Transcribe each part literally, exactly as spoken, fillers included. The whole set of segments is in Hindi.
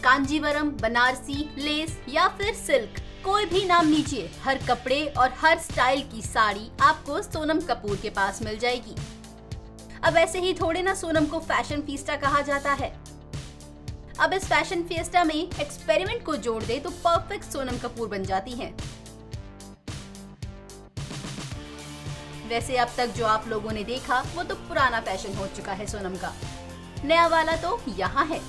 कांजीवरम, बनारसी, लेस या फिर सिल्क, कोई भी नाम लीजिए, हर कपड़े और हर स्टाइल की साड़ी आपको सोनम कपूर के पास मिल जाएगी। अब ऐसे ही थोड़े ना सोनम को फैशन फीस्टा कहा जाता है। अब इस फैशन फिएस्टा में एक्सपेरिमेंट को जोड़ दे तो परफेक्ट सोनम कपूर बन जाती हैं। वैसे अब तक जो आप लोगों ने देखा वो तो पुराना फैशन हो चुका है सोनम का, नया वाला तो यहाँ है।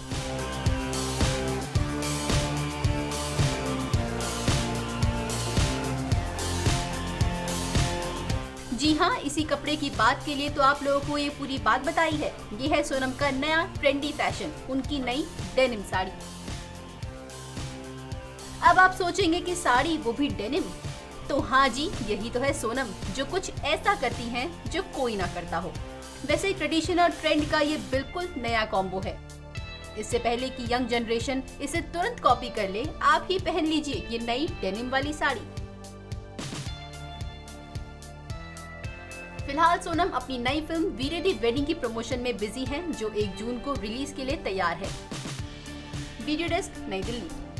जी हाँ, इसी कपड़े की बात के लिए तो आप लोगों को ये पूरी बात बताई है। ये है सोनम का नया ट्रेंडी फैशन, उनकी नई डेनिम साड़ी। अब आप सोचेंगे कि साड़ी वो भी डेनिम, तो हाँ जी, यही तो है सोनम, जो कुछ ऐसा करती हैं जो कोई ना करता हो। वैसे ट्रेडिशन और ट्रेंड का ये बिल्कुल नया कॉम्बो है। इससे पहले कि यंग जनरेशन इसे तुरंत कॉपी कर ले, आप ही पहन लीजिए ये नई डेनिम वाली साड़ी। फिलहाल सोनम अपनी नई फिल्म वीरे दी वेडिंग की प्रमोशन में बिजी हैं, जो एक जून को रिलीज के लिए तैयार है। वीडियो डेस्क, नई दिल्ली।